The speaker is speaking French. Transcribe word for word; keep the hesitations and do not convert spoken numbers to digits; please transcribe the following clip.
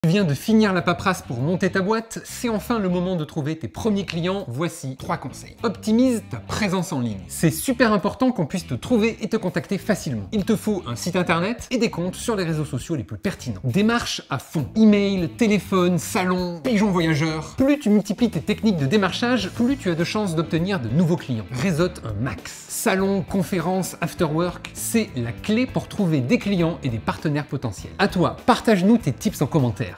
Tu viens de finir la paperasse pour monter ta boîte, c'est enfin le moment de trouver tes premiers clients, voici trois conseils. Optimise ta présence en ligne. C'est super important qu'on puisse te trouver et te contacter facilement. Il te faut un site internet et des comptes sur les réseaux sociaux les plus pertinents. Démarche à fond. Email, téléphone, salon, pigeon voyageur. Plus tu multiplies tes techniques de démarchage, plus tu as de chances d'obtenir de nouveaux clients. Réseaute un max. Salon, conférences, afterwork, c'est la clé pour trouver des clients et des partenaires potentiels. À toi, partage-nous tes tips en commentaire.